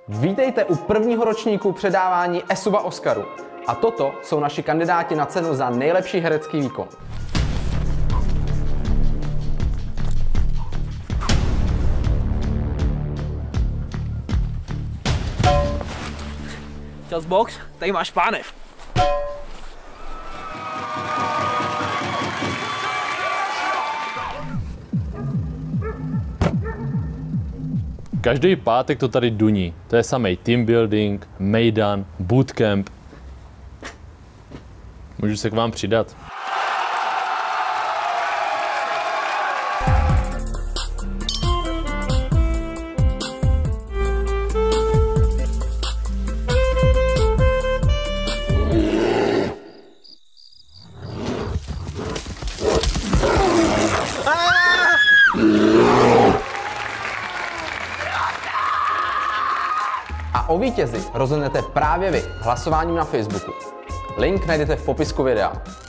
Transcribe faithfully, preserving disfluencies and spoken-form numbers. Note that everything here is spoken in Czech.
Vítejte u prvního ročníku předávání ESUBA Oscaru. A toto jsou naši kandidáti na cenu za nejlepší herecký výkon. Just box, tady máš pánev. Každý pátek to tady duní. To je samej team building, mejdan, bootcamp. Můžu se k vám přidat. A o vítězi rozhodnete právě vy hlasováním na Facebooku. Link najdete v popisku videa.